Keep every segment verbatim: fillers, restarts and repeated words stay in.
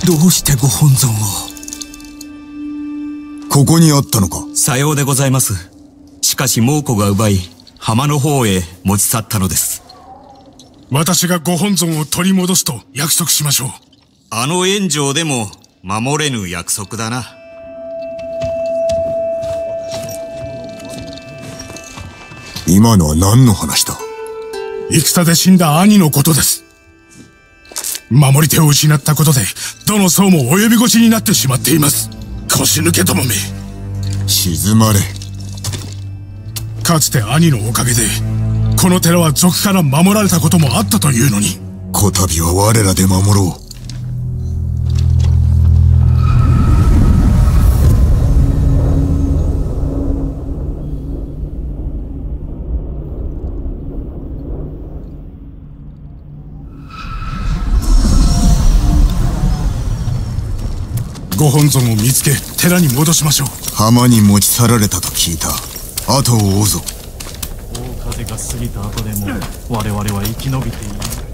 どうしてご本尊を。 ここにあったのか。 さようでございます。しかし猛虎が奪い浜の方へ持ち去ったのです。 私がご本尊を取り戻すと約束しましょう。 あの炎上でも守れぬ約束だな。 今のは何の話だ。 戦で死んだ兄のことです。守り手を失ったことでどの層も及び腰になってしまっています。腰抜けどもめ。 静まれ。 かつて兄のおかげでこの寺は賊から守られたこともあったというのに、 こたびは我らで守ろう。ご本尊を見つけ寺に戻しましょう。 浜に持ち去られたと聞いた。後を追うぞ。 大風が過ぎた後でも我々は生き延びている。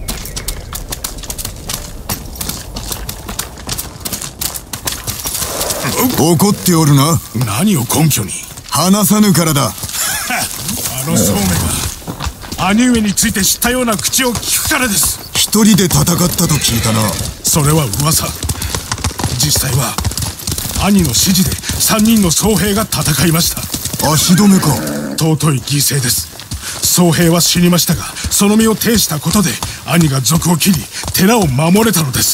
怒っておるな。 何を根拠に。 話さぬからだ。 あの宗目が兄上について知ったような口を聞くからです。 一人で戦ったと聞いたな。 それは噂。実際は兄の指示で三人の僧兵が戦いました。 足止めか。 尊い犠牲です。僧兵は死にましたがその身を挺したことで兄が賊を切り寺を守れたのです。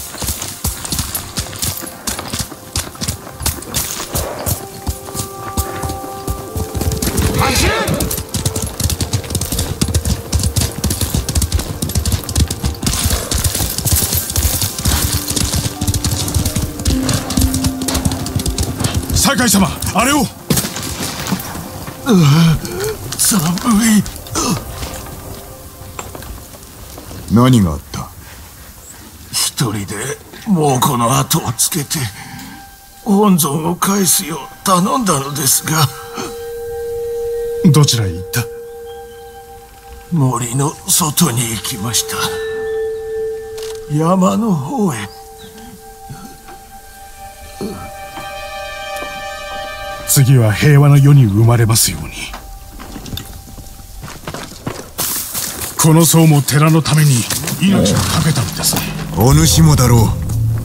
酒井様、あれを。 寒い。 何があった。 一人で猛虎の後をつけて本尊を返すよう頼んだのですが。 どちらへ行った。 森の外に行きました。山の方へ。 次は平和な世に生まれますように。この僧も寺のために命を懸けたのですね。 お主もだろう。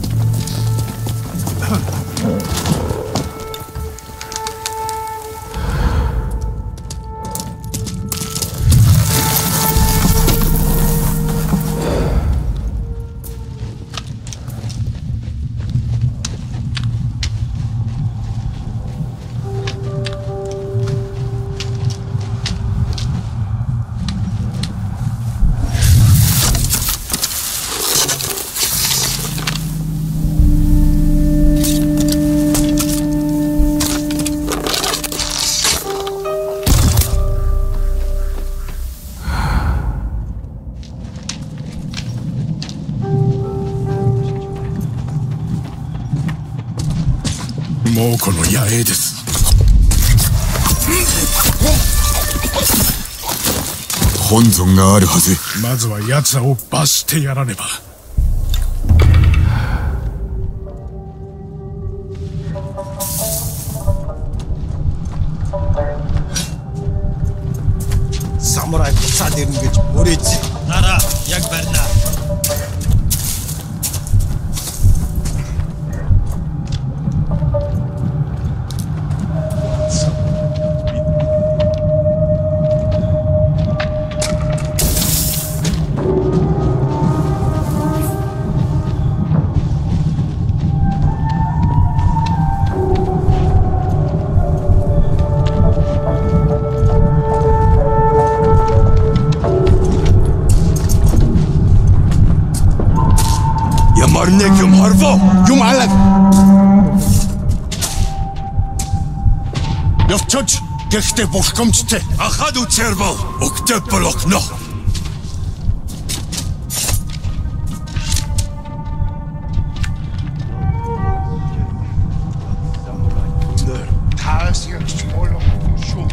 猛虎の野営です。 本尊があるはず。 まずは奴らを罰してやらねば。 Samurai saderin гэж өрөөж нараа яг барина. Нэг юм хорвоо юм алаг. Явчаач гэхдээ бохомжтой ахад үцээр боо өгтөд болохно. Таас ягч болох шүү.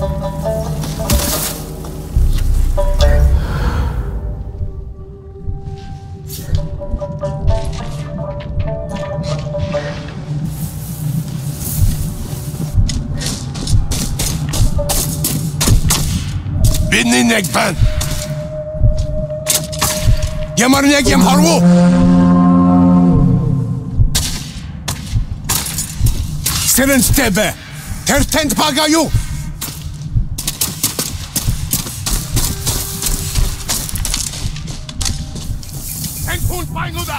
Binnin Ekben! Yamarniak yam harwo! Seren stebe! Tertent pagayu! Enkult Beinguda!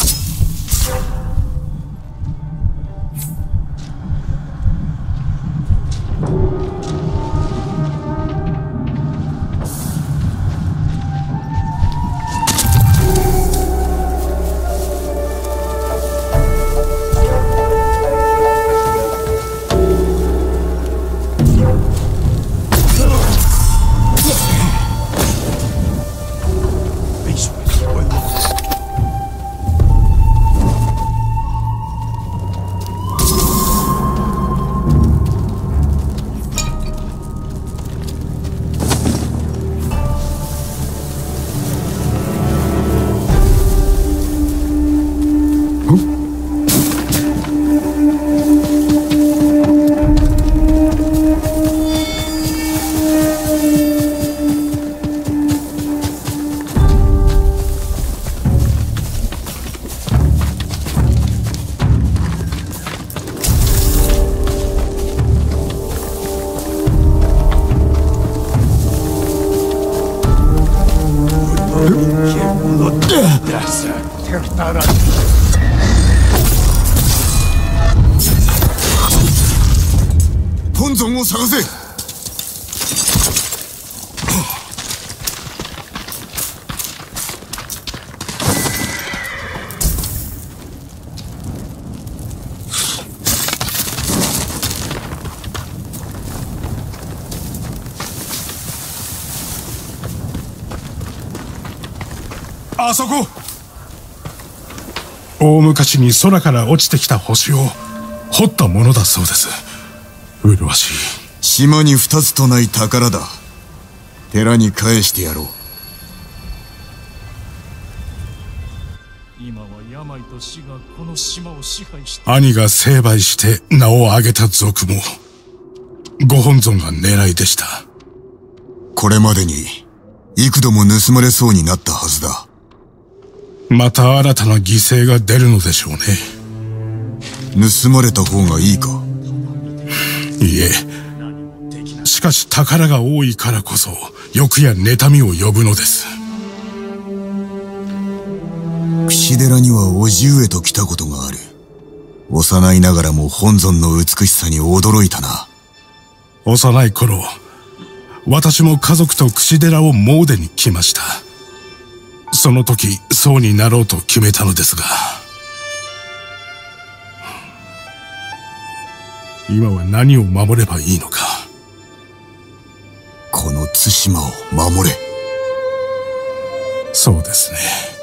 本尊を探せ。 あそこ。大昔に空から落ちてきた星を掘ったものだそうです。麗しい。 島に二つとない宝だ。寺に返してやろう。 今は病と死がこの島を支配して、 兄が成敗して名を挙げた族もご本尊が狙いでした。 これまでに幾度も盗まれそうになったはずだ。 また新たな犠牲が出るのでしょうね。 盗まれた方がいいか。 いいえ。しかし宝が多いからこそ欲や妬みを呼ぶのです。 櫛寺には叔父上と来たことがある。幼いながらも本尊の美しさに驚いたな。 幼い頃、私も家族と櫛寺を詣に来ました。その時そうになろうと決めたのですが、今は何を守ればいいのか。 この対馬を守れ。 そうですね。